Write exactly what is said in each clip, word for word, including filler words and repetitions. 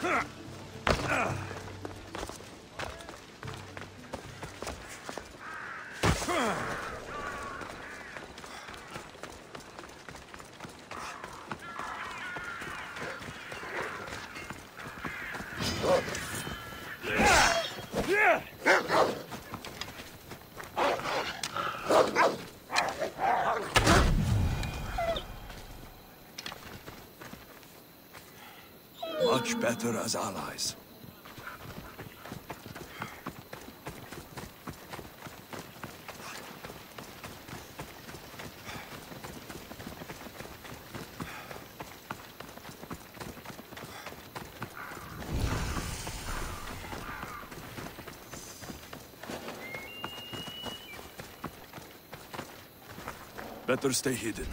Much better as allies. Better stay hidden.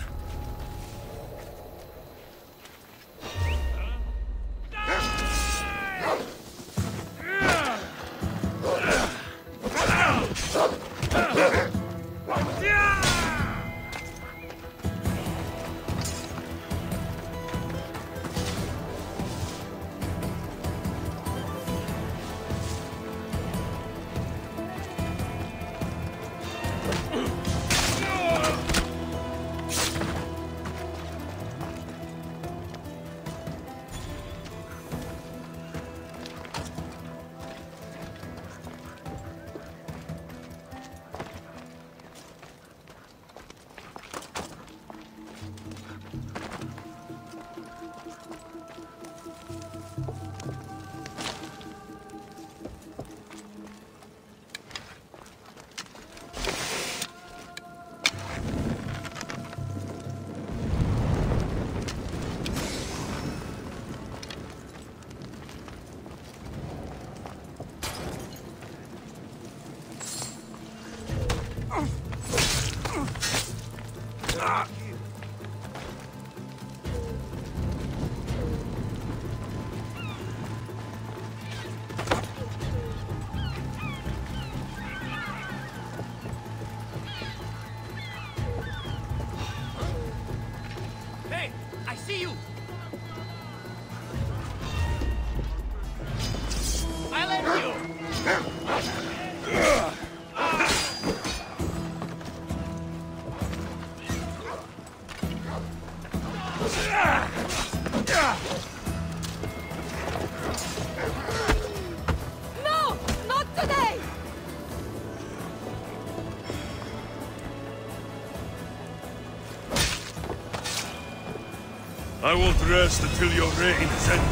I won't rest until your reign is ended.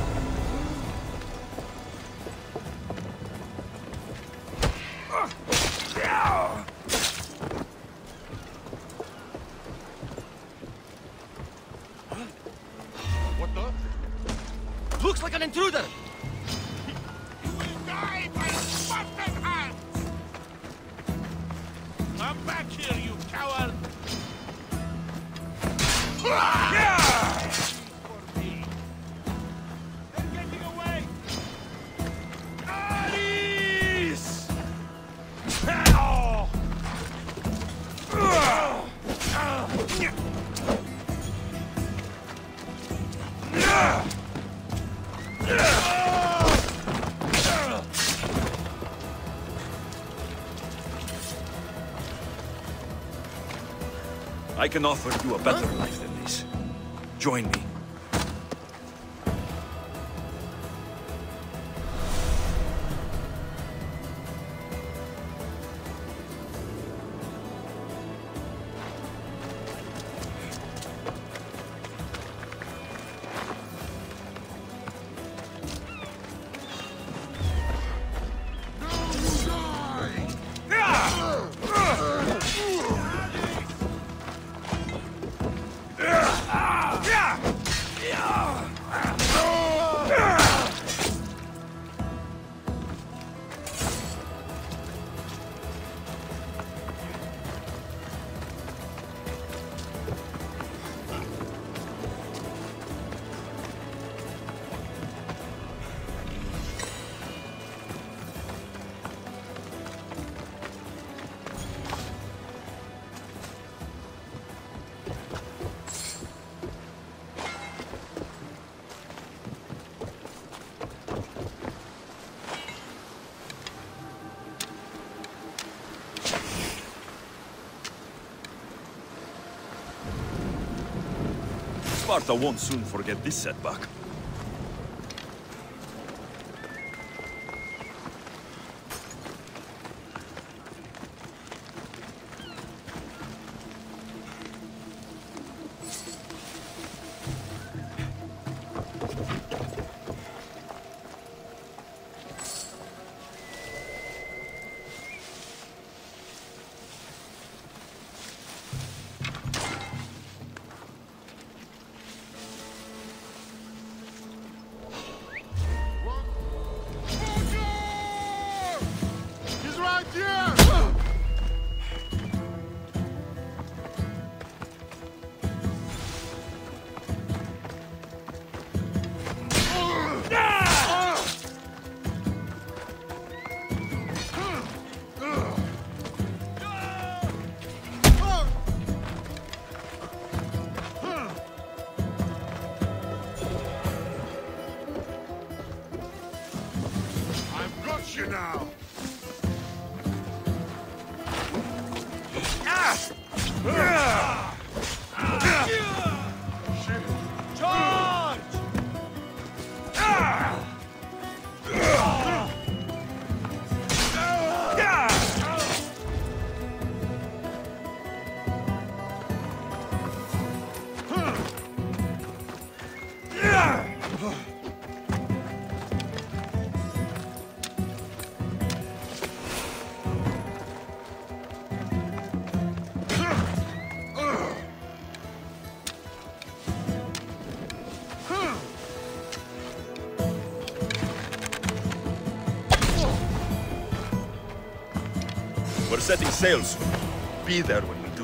What the? Looks like an intruder! You will die by bastard hands! Come back here, you coward! For me. They're getting away! Alice! I can offer you a better life than this. Join me. Yeah! Sparta won't soon forget this setback. He's right here! I've got you now! Charge! We're setting sail soon. Be there when we do.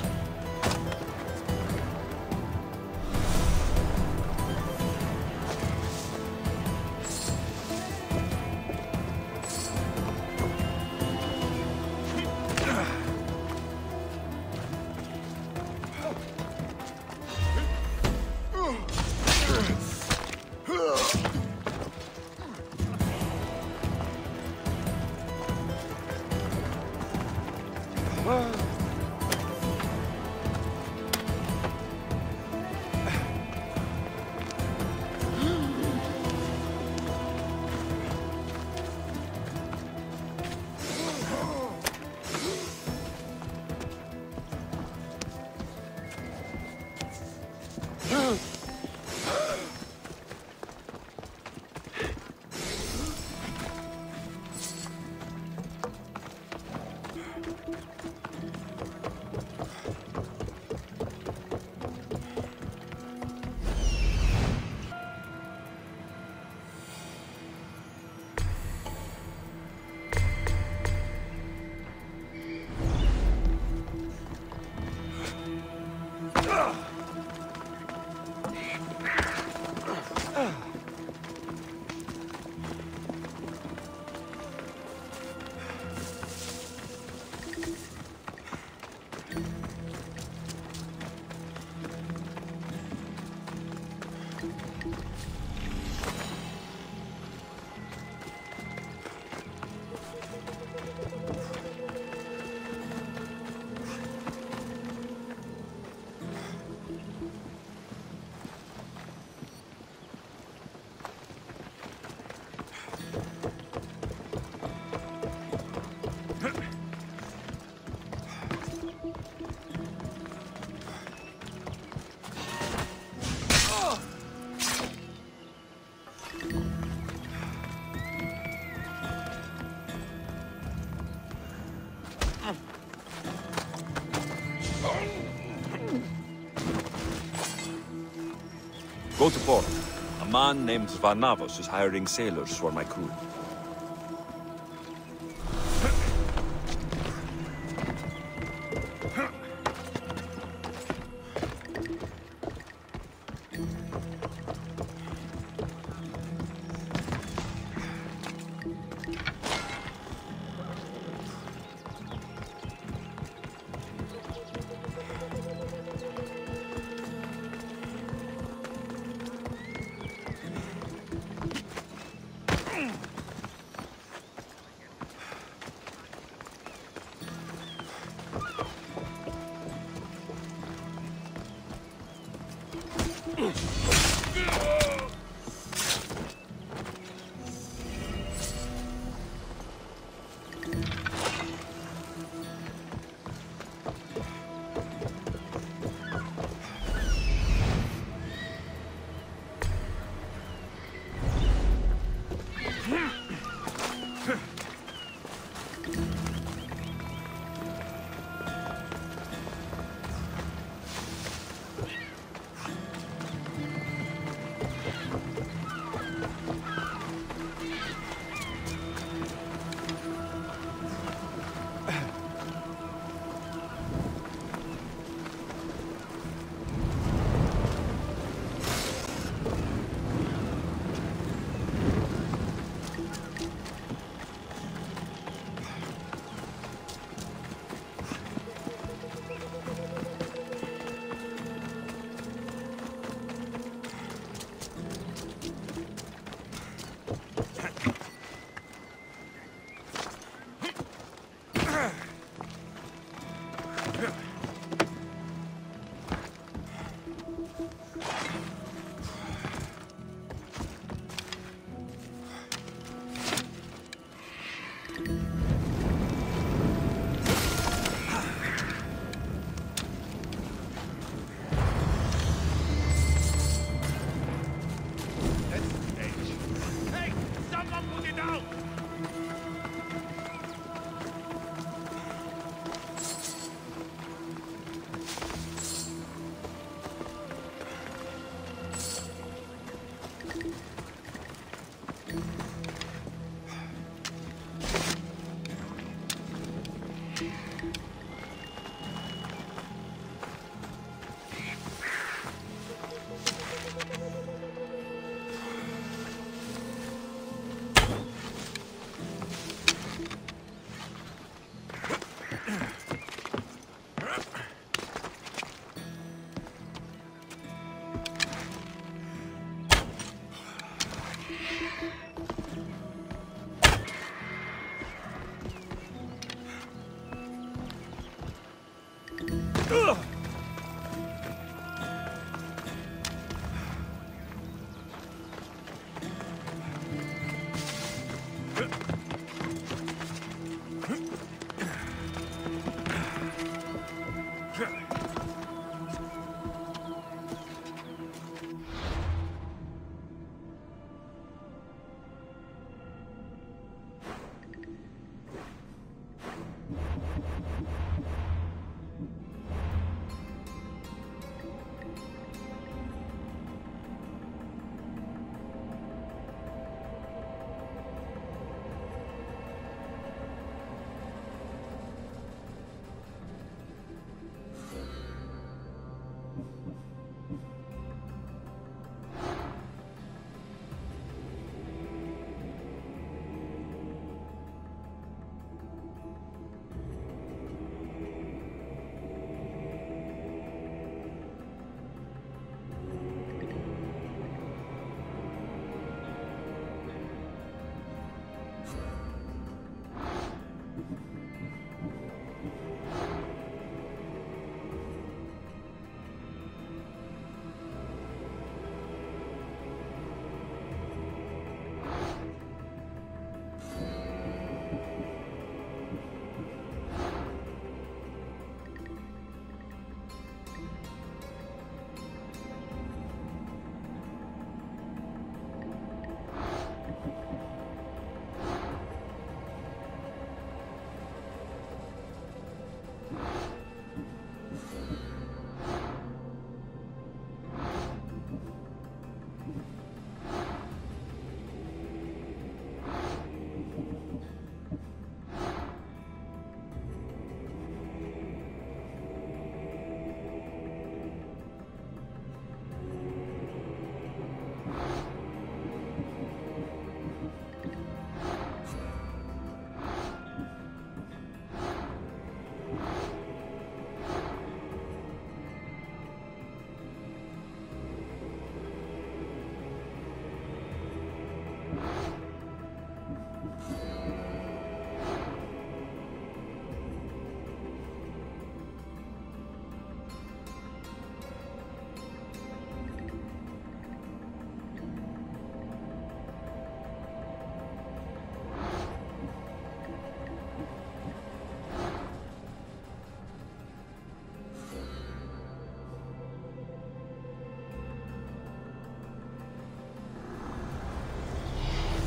Go to port. A man named Varnavos is hiring sailors for my crew. Hey, someone put it out!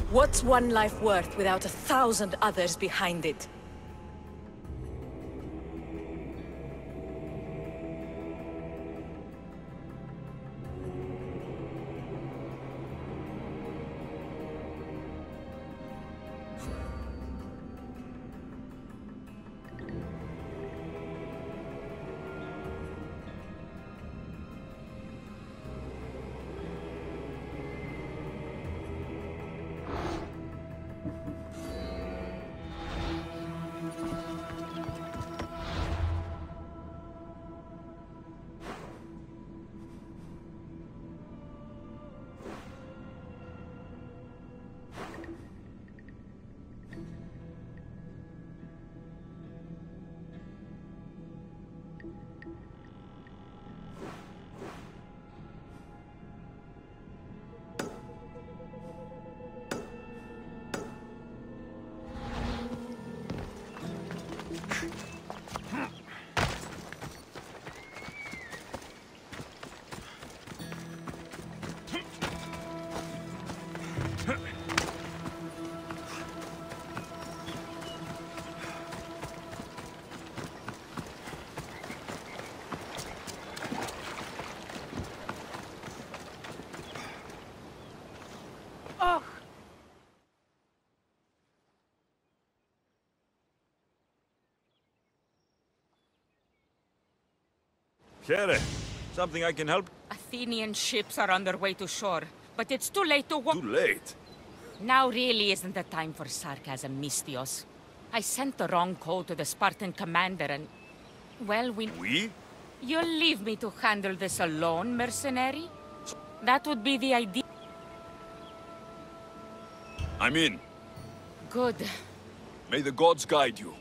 What's one life worth without a thousand others behind it? Kere, something I can help? Athenian ships are on their way to shore, but it's too late to wa- Too late. Now really isn't the time for sarcasm, Misthios. I sent the wrong code to the Spartan commander and... Well, we... We? You'll leave me to handle this alone, mercenary? That would be the idea. I'm in. Good. May the gods guide you.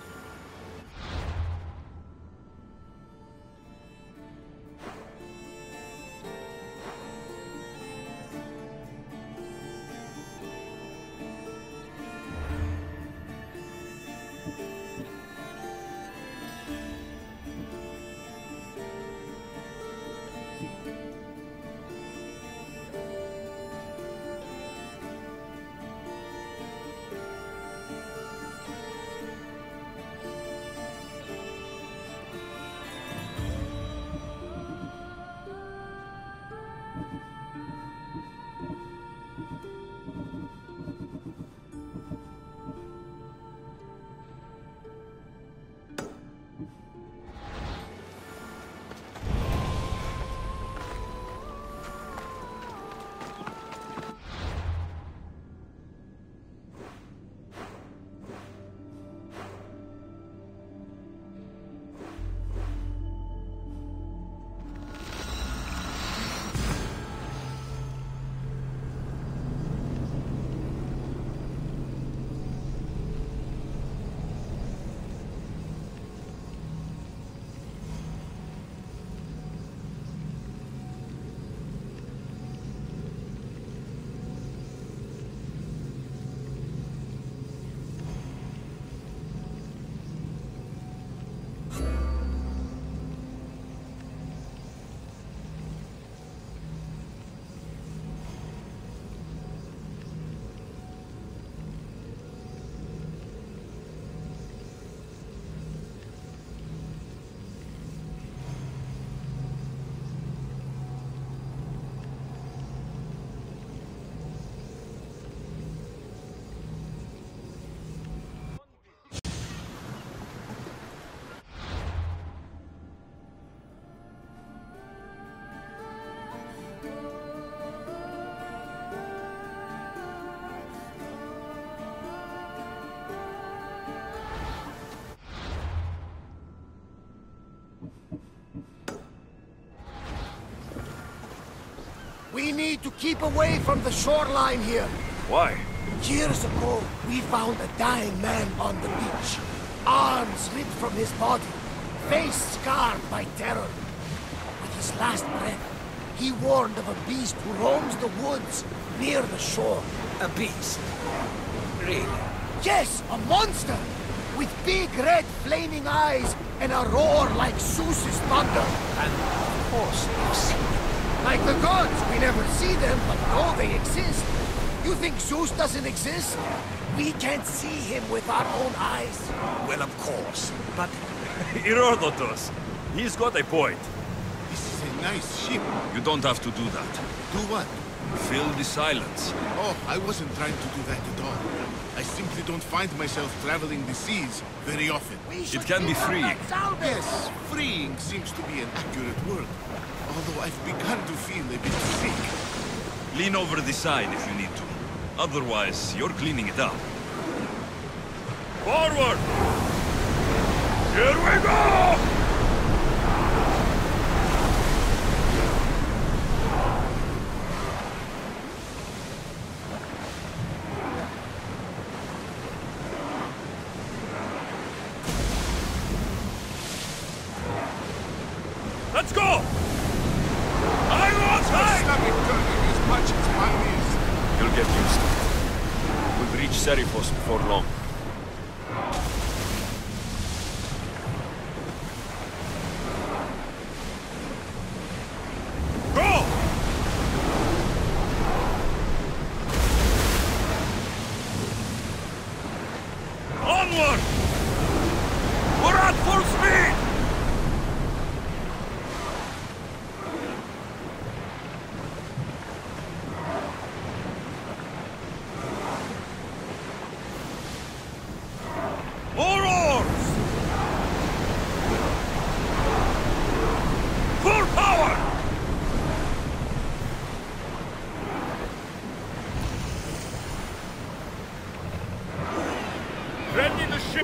We need to keep away from the shoreline here. Why? Years ago, we found a dying man on the beach. Arms ripped from his body, face scarred by terror. With his last breath, he warned of a beast who roams the woods near the shore. A beast? Really? Yes, a monster! With big red flaming eyes and a roar like Zeus's thunder. And of course you've seen it. Like the gods, we never see them, but know they exist. You think Zeus doesn't exist? We can't see him with our own eyes. Well, of course. But Herodotus, he's got a point. This is a nice ship. You don't have to do that. Do what? Fill the silence. Oh, I wasn't trying to do that at all. I simply don't find myself traveling the seas very often. We should It can be give them freeing. that salve. Yes, freeing seems to be an accurate word. Although I've begun to feel a bit sick. Lean over the side if you need to. Otherwise, you're cleaning it up. Forward! Here we go! Let's go! I want My stomach turning as much as mine is. You'll get used to it. We'll reach Seriphos before long. Go! Onward! We're at full speed! More oars! Full power! Ready the ship!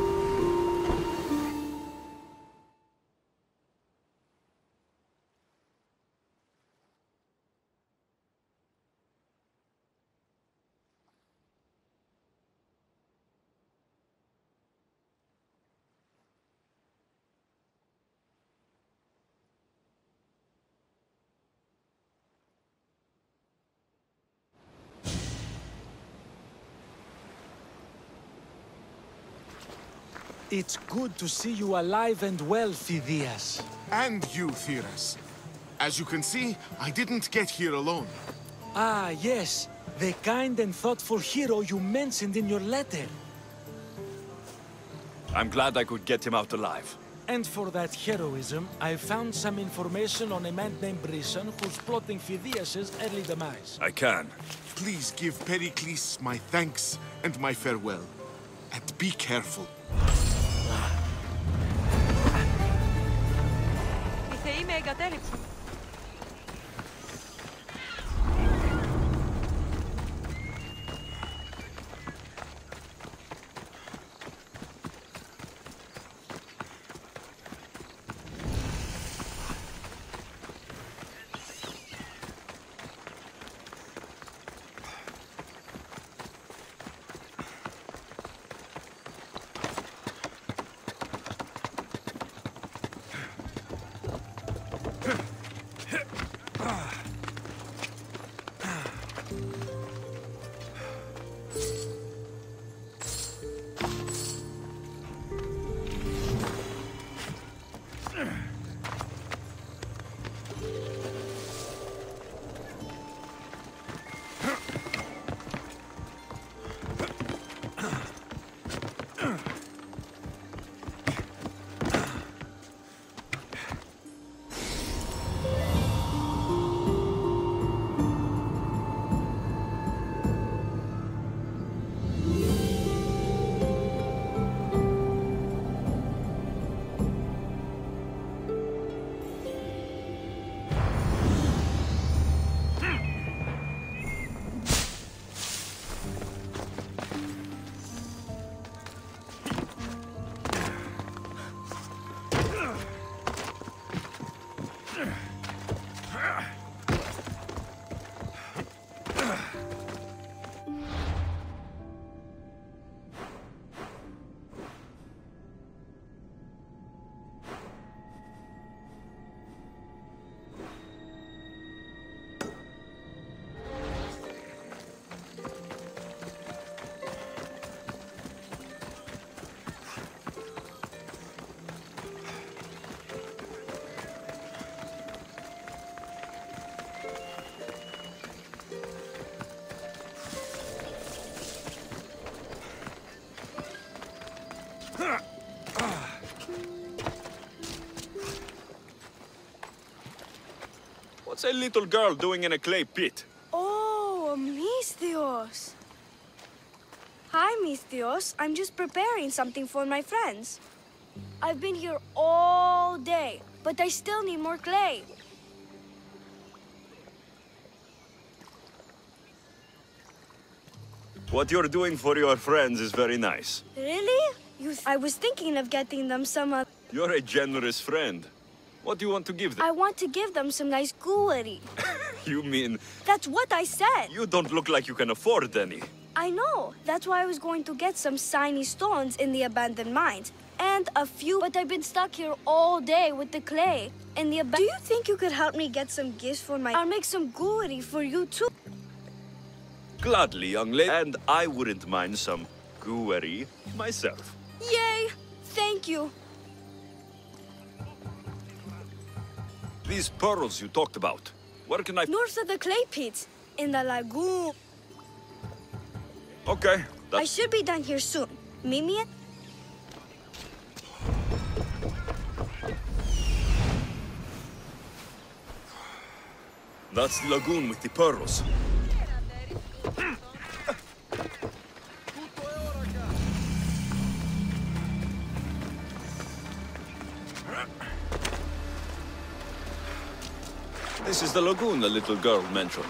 It's good to see you alive and well, Phidias. And you, Theras. As you can see, I didn't get here alone. Ah, yes. The kind and thoughtful hero you mentioned in your letter. I'm glad I could get him out alive. And for that heroism, I found some information on a man named Brisson who's plotting Phidias' early demise. I can. Please give Pericles my thanks and my farewell. And be careful. Οι θεοί με εγκατέλειψαν. What's a little girl doing in a clay pit? Oh, Misthios. Hi, Misthios. I'm just preparing something for my friends. I've been here all day, but I still need more clay. What you're doing for your friends is very nice. Really? You th I was thinking of getting them some uh... You're a generous friend. What do you want to give them? I want to give them some nice gooey. You mean... That's what I said. You don't look like you can afford any. I know. That's why I was going to get some shiny stones in the abandoned mines. And a few, but I've been stuck here all day with the clay. And the ab- Do you think you could help me get some gifts for my... I'll make some gooey for you too. Gladly, young lady. And I wouldn't mind some gooey myself. Yay! Thank you. These pearls you talked about, where can I... North of the clay pits, in the lagoon. Okay, that's... I should be done here soon. Meet me at... That's the lagoon with the pearls. This is the lagoon the little girl mentioned.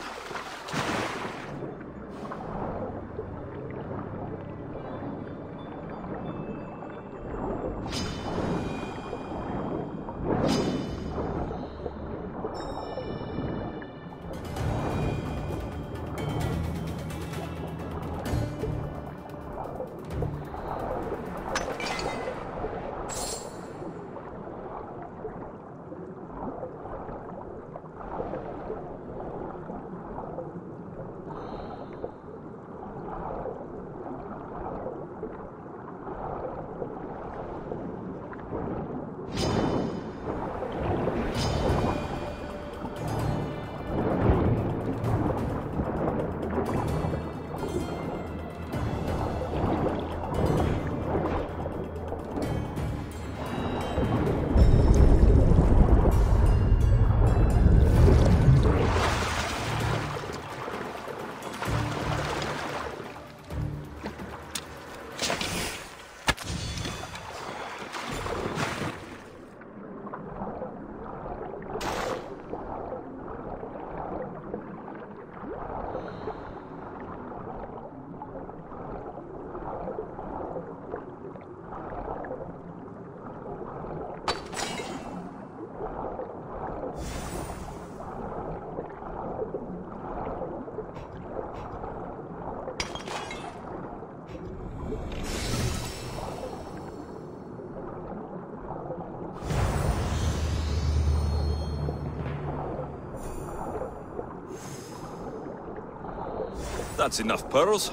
That's enough pearls.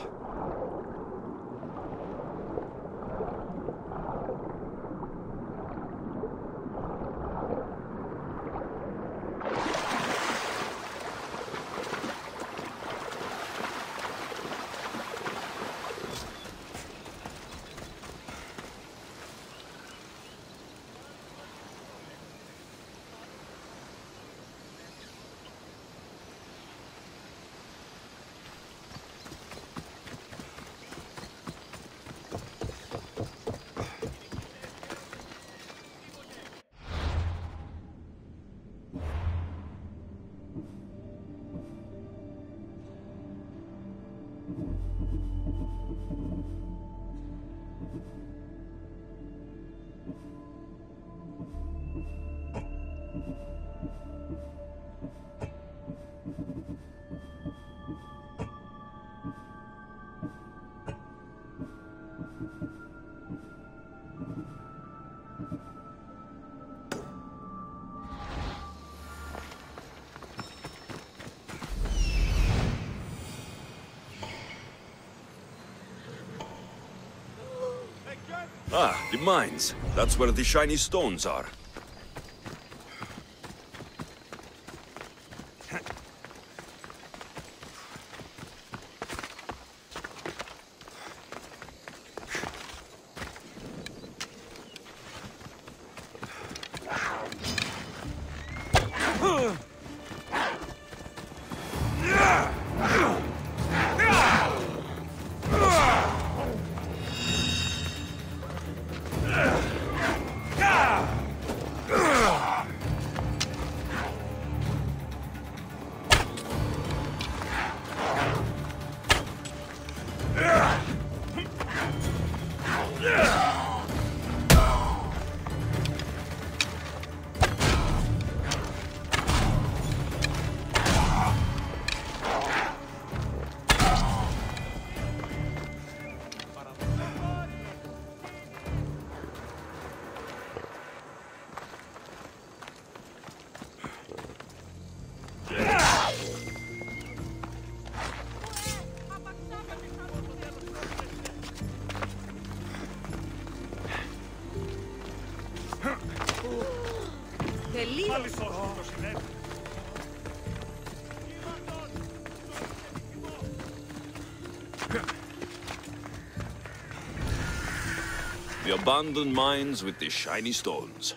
Ah, the mines. That's where the shiny stones are. πάλι σώθηκε το συνέβη. The abandoned mines with the shiny stones.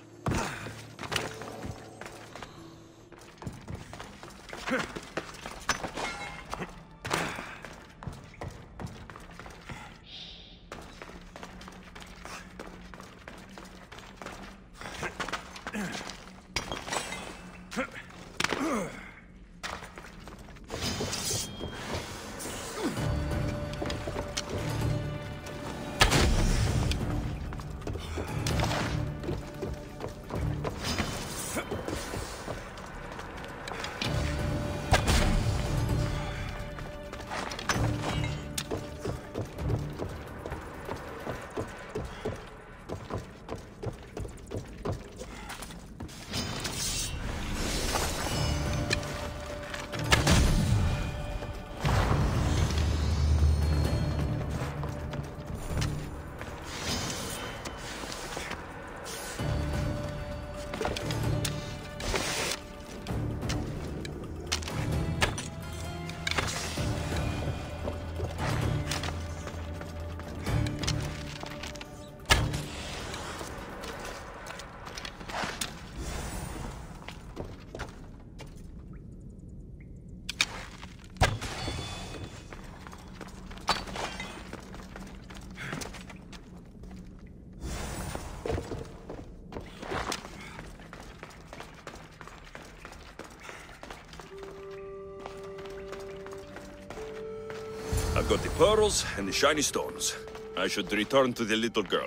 I've got the pearls and the shiny stones. I should return to the little girl.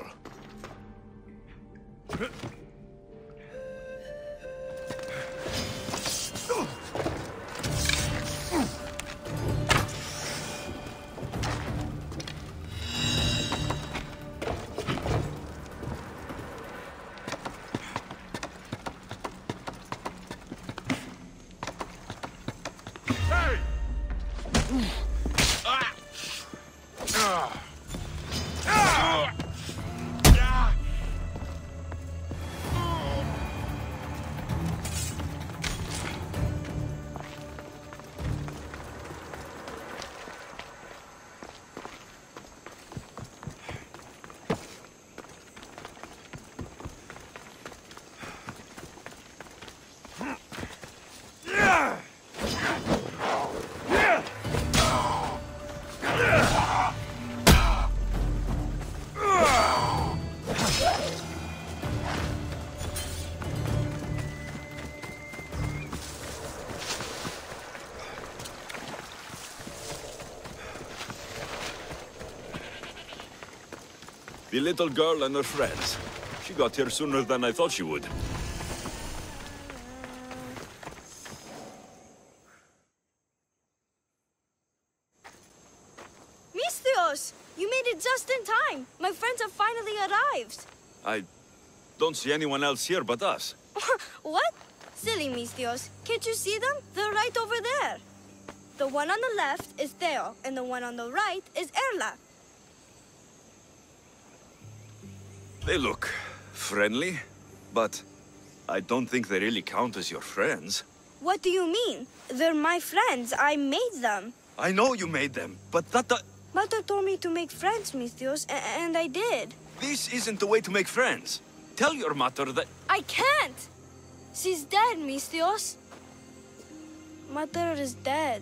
The little girl and her friends. She got here sooner than I thought she would. Misthios! You made it just in time! My friends have finally arrived! I don't see anyone else here but us. What? Silly Misthios. Can't you see them? They're right over there. The one on the left is Theo, and the one on the right is Erla. They look friendly, but I don't think they really count as your friends. What do you mean? They're my friends. I made them. I know you made them, but that... that... Mother told me to make friends, Misthios, and I did. This isn't the way to make friends. Tell your mother that... I can't! She's dead, Misthios. Mother is dead.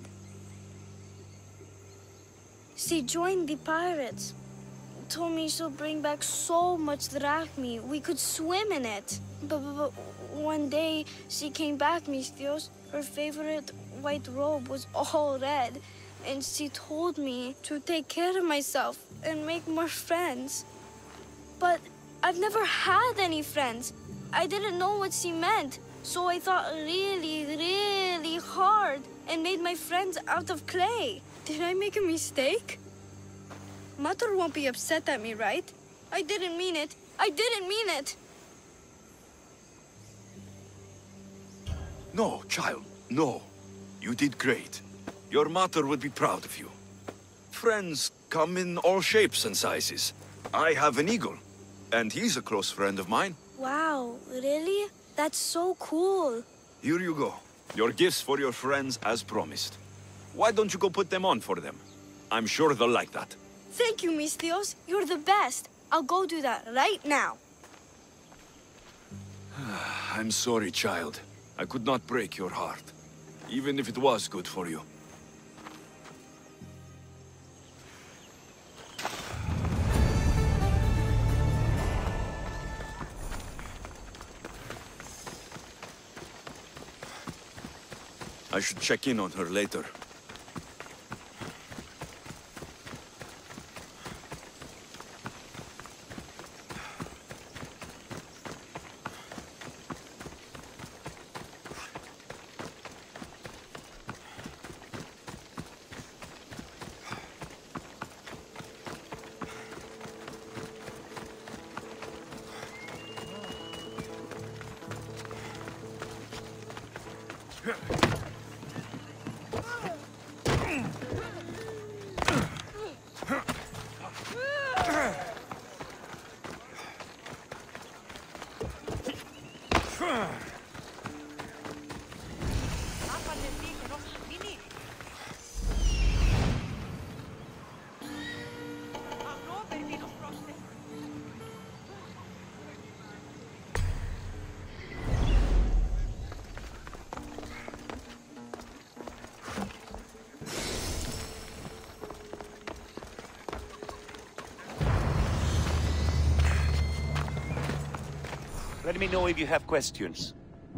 She joined the pirates. Told me she'll bring back so much drachmi, we could swim in it. But, but, but one day, she came back, Misthios. Her favorite white robe was all red. And she told me to take care of myself and make more friends. But I've never had any friends. I didn't know what she meant. So I thought really, really hard and made my friends out of clay. Did I make a mistake? Mother won't be upset at me, right? I didn't mean it. I didn't mean it. No, child, no. You did great. Your mother would be proud of you. Friends come in all shapes and sizes. I have an eagle, and he's a close friend of mine. Wow, really? That's so cool. Here you go. Your gifts for your friends as promised. Why don't you go put them on for them? I'm sure they'll like that. Thank you, Misthios. You're the best. I'll go do that right now. I'm sorry, child. I could not break your heart, even if it was good for you. I should check in on her later. Let me know if you have questions.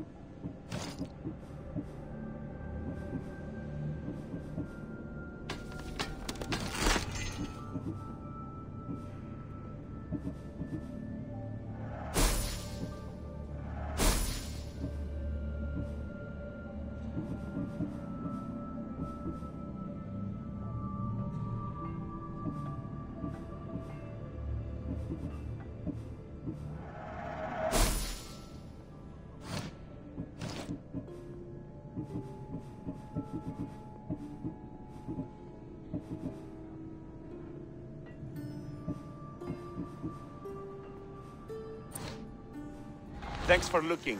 Thanks for looking.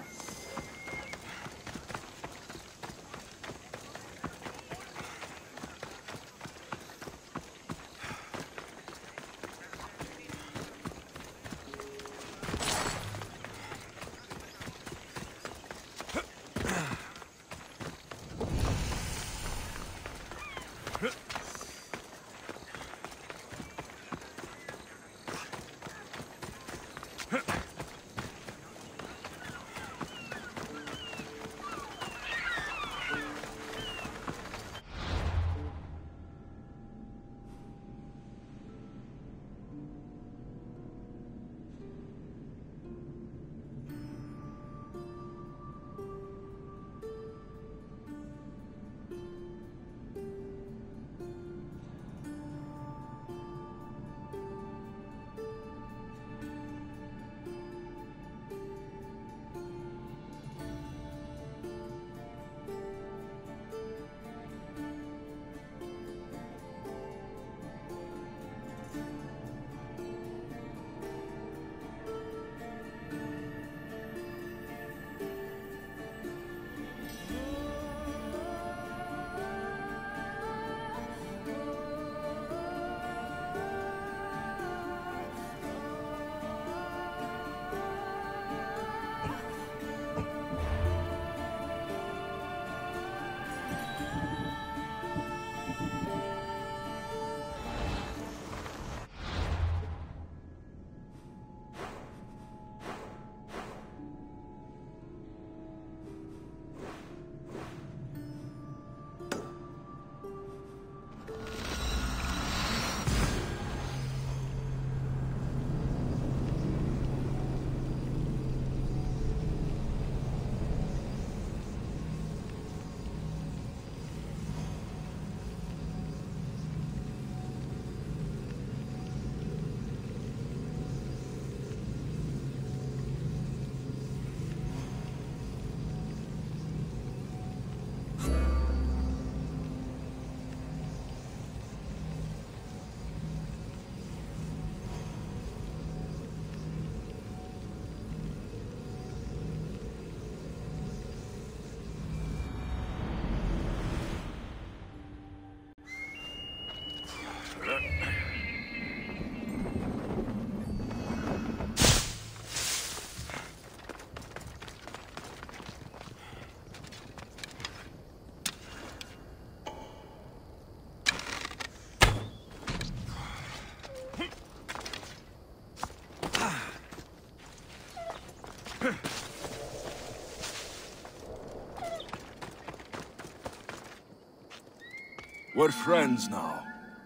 We're friends now.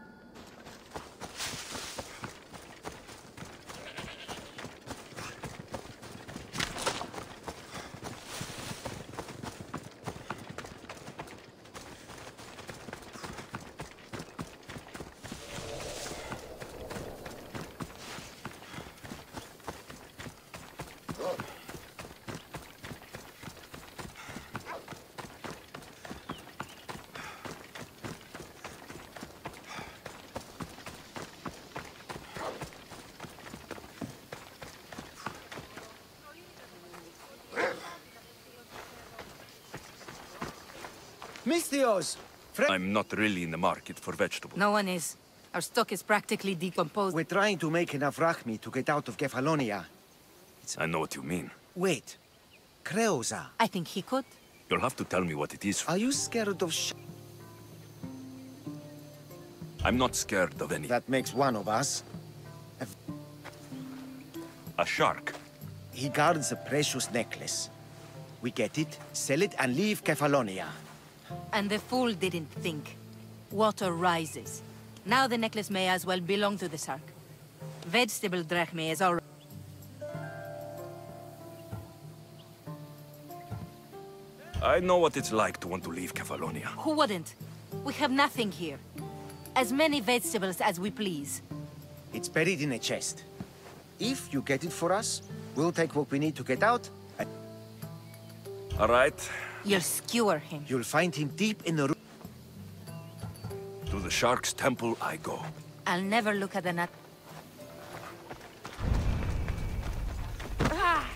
Misthios! I'm not really in the market for vegetables. No one is. Our stock is practically decomposed. We're trying to make enough Rachmi to get out of Kefalonia. I know what you mean. Wait. Creosa. I think he could. You'll have to tell me what it is. Are you scared of sh- I'm not scared of any. That makes one of us. A shark. He guards a precious necklace. We get it, sell it, and leave Kefalonia. And the fool didn't think. Water rises. Now the necklace may as well belong to the shark. Vegetable drachme is all right. I know what it's like to want to leave Kefalonia. Who wouldn't? We have nothing here. As many vegetables as we please. It's buried in a chest. If you get it for us, we'll take what we need to get out. All right. You'll skewer him. You'll find him deep in the room. To the shark's temple I go. I'll never look at the nut. Ah!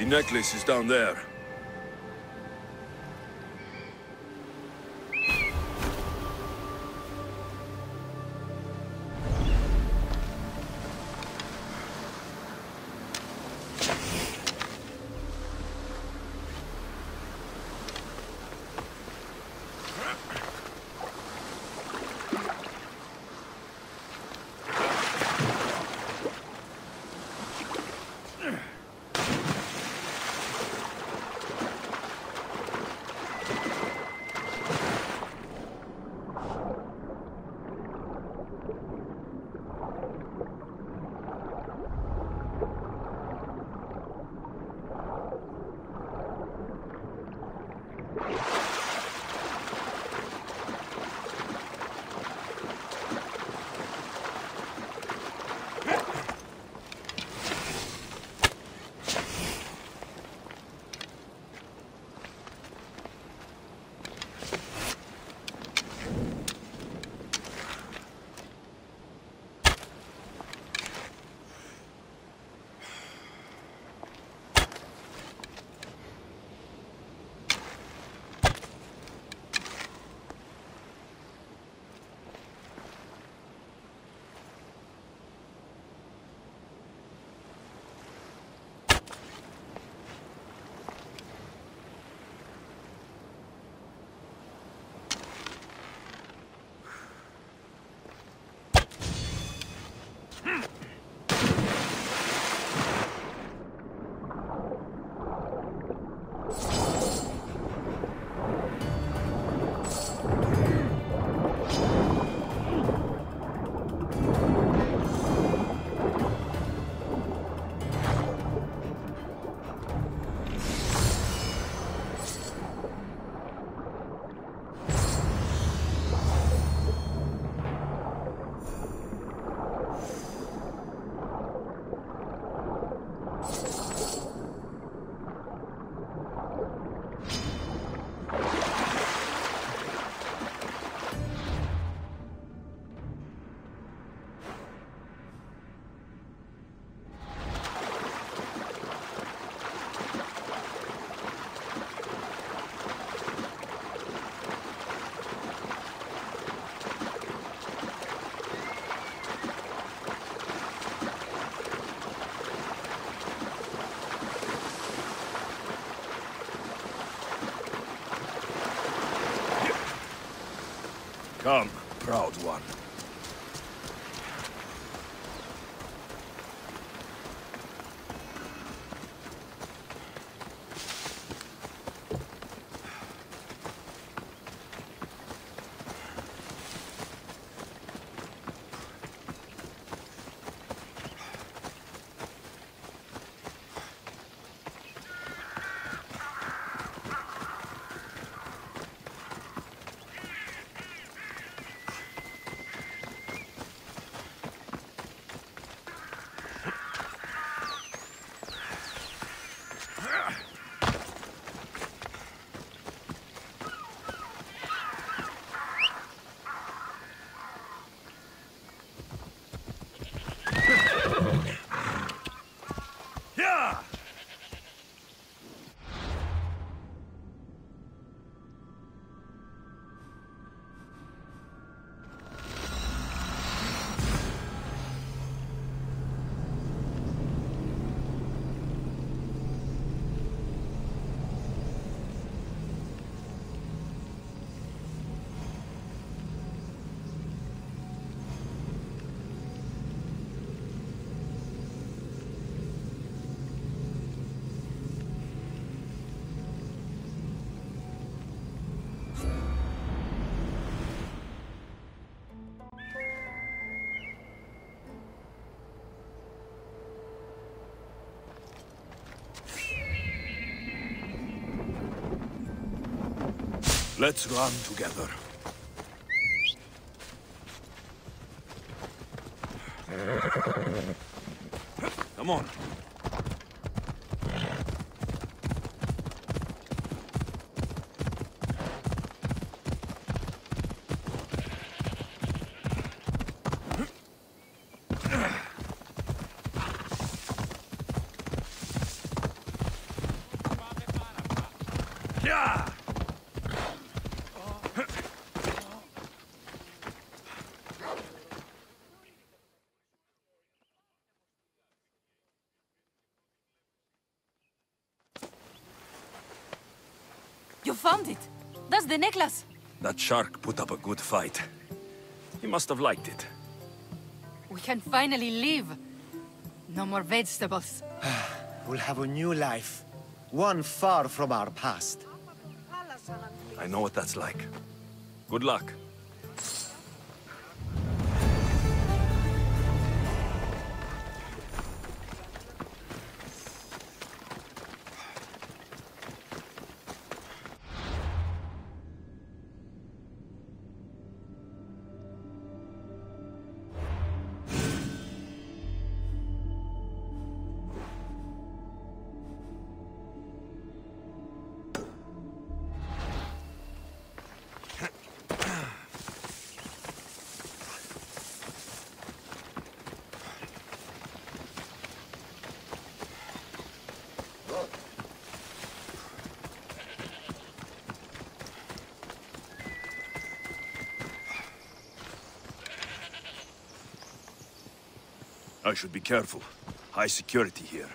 The necklace is down there. Come, proud one. Let's run together. Come on. Yeah! You found it! That's the necklace! That shark put up a good fight. He must have liked it. We can finally live. No more vegetables. We'll have a new life. One far from our past. I know what that's like. Good luck. I should be careful. High security here.